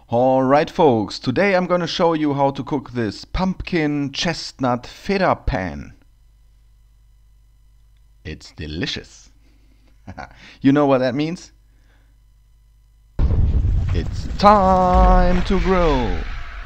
Alright folks, today I'm gonna show you how to cook this pumpkin chestnut feta pan. It's delicious. You know what that means? It's time to grill.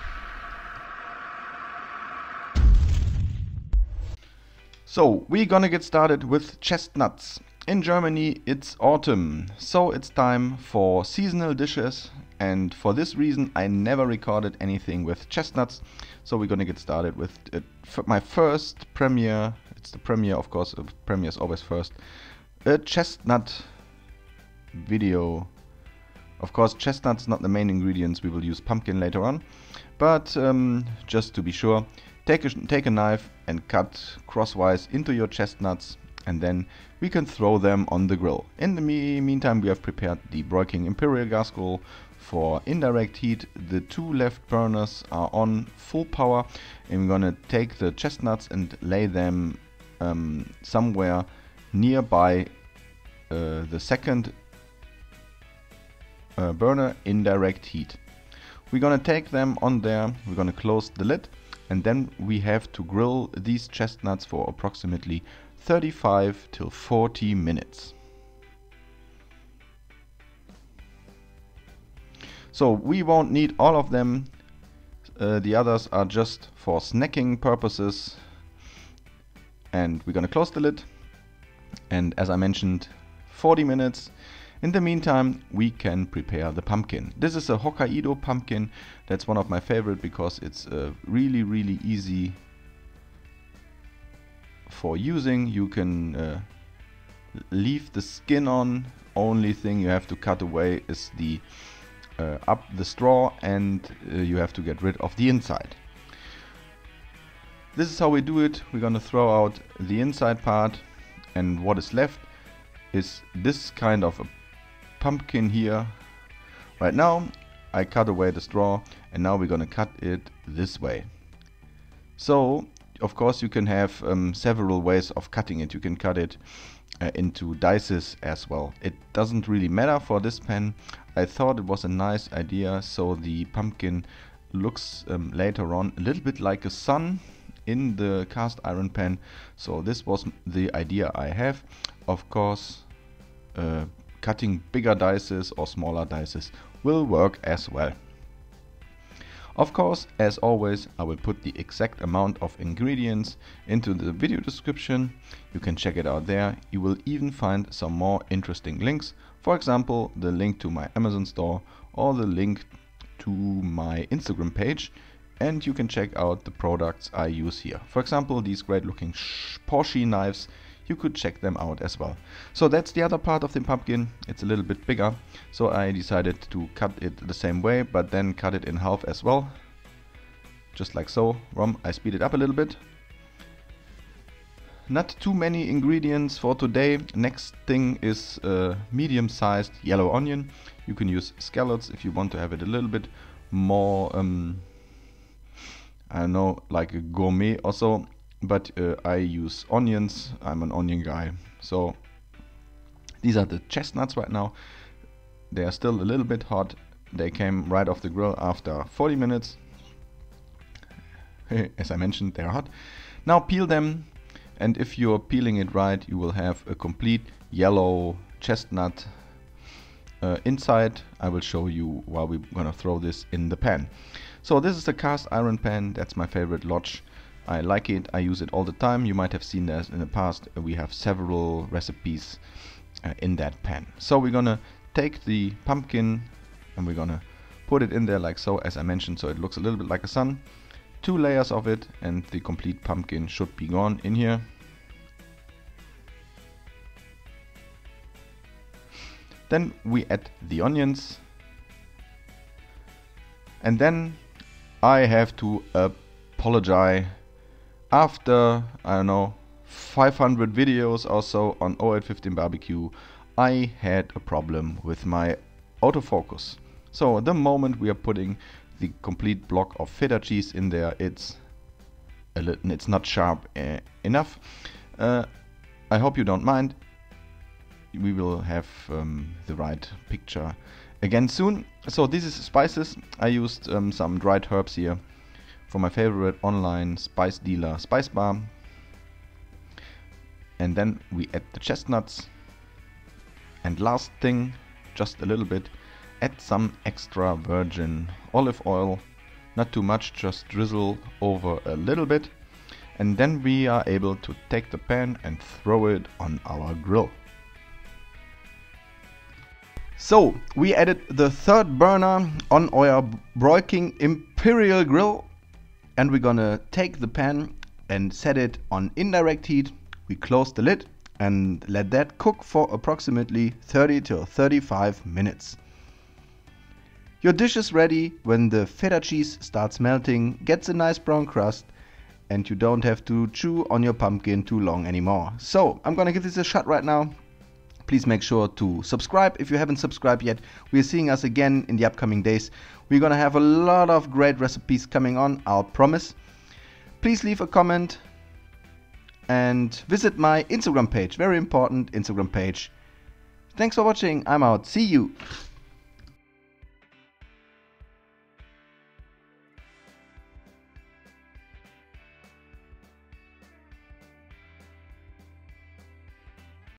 So we're gonna get started with chestnuts. In Germany it's autumn, so it's time for seasonal dishes, and for this reason I never recorded anything with chestnuts. So we're gonna get started with my first premiere. It's the premiere, of course, premiere is always first. A chestnut video. Of course, chestnuts not the main ingredients, we will use pumpkin later on. But just to be sure, take a knife and cut crosswise into your chestnuts, and then we can throw them on the grill. In the meantime, we have prepared the Broil King Imperial gas grill for indirect heat. The two left burners are on full power, and we're gonna take the chestnuts and lay them somewhere nearby the second burner, indirect heat. We're gonna take them on there, we're gonna close the lid, and then we have to grill these chestnuts for approximately 35 till 40 minutes. So we won't need all of them, the others are just for snacking purposes. And we're gonna close the lid, and as I mentioned, 40 minutes. In the meantime, we can prepare the pumpkin. This is a Hokkaido pumpkin. That's one of my favorite because it's really easy for using. You can leave the skin on. Only thing you have to cut away is the straw, and you have to get rid of the inside. This is how we do it. We're gonna throw out the inside part, and what is left is this kind of a pumpkin here. Right now I cut away the straw, and now we're gonna cut it this way. So of course you can have several ways of cutting it. You can cut it into dices as well. It doesn't really matter for this pan. I thought it was a nice idea, so the pumpkin looks later on a little bit like a sun in the cast iron pan. So this was the idea I have. Of course, cutting bigger dices or smaller dices will work as well. Of course, as always, I will put the exact amount of ingredients into the video description. You can check it out there. You will even find some more interesting links. For example, the link to my Amazon store or the link to my Instagram page. And you can check out the products I use here. For example, these great looking Porsche knives, you could check them out as well. So that's the other part of the pumpkin. It's a little bit bigger, so I decided to cut it the same way, but then cut it in half as well. Just like so. I speed it up a little bit. Not too many ingredients for today. Next thing is a medium-sized yellow onion. You can use scallops if you want to have it a little bit more I don't know, like a gourmet or so, but I use onions. I'm an onion guy. So these are the chestnuts right now. They are still a little bit hot. They came right off the grill after 40 minutes. As I mentioned, they're hot. Now peel them, and if you're peeling it right, you will have a complete yellow chestnut inside. I will show you while we're gonna throw this in the pan. So this is the cast iron pan. That's my favorite Lodge. I like it. I use it all the time. You might have seen this in the past. We have several recipes in that pan. So we're gonna take the pumpkin and we're gonna put it in there like so, as I mentioned, so it looks a little bit like a sun. 2 layers of it, and the complete pumpkin should be gone in here. Then we add the onions, and then I have to apologize. After, I don't know, 500 videos or so on 0815 barbecue, I had a problem with my autofocus. So the moment we are putting the complete block of feta cheese in there, it's not sharp enough. I hope you don't mind. We will have the right picture again soon. So this is spices. I used some dried herbs here from my favorite online spice dealer, Spice Bar. And then we add the chestnuts. And last thing, just a little bit, add some extra virgin olive oil. Not too much, just drizzle over a little bit. And then we are able to take the pan and throw it on our grill. So we added the third burner on our Broil King Imperial Grill, and we're gonna take the pan and set it on indirect heat. We close the lid and let that cook for approximately 30 to 35 minutes. Your dish is ready when the feta cheese starts melting, gets a nice brown crust, and you don't have to chew on your pumpkin too long anymore. So I'm gonna give this a shot right now. Please make sure to subscribe if you haven't subscribed yet. We're seeing us again in the upcoming days. We're gonna have a lot of great recipes coming on, I'll promise. Please leave a comment and visit my Instagram page. Very important Instagram page. Thanks for watching. I'm out. See you.